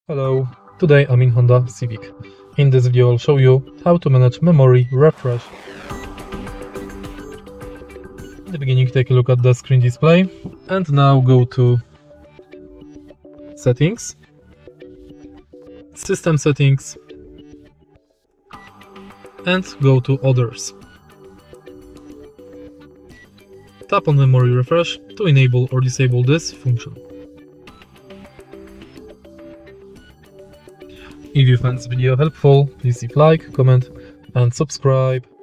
Hello, today I'm in Honda Civic. In this video I'll show you how to manage memory refresh. In the beginning take a look at the screen display and now go to Settings, System Settings and go to Others. Tap on Memory Refresh to enable or disable this function. If you found this video helpful, please leave like, comment and subscribe.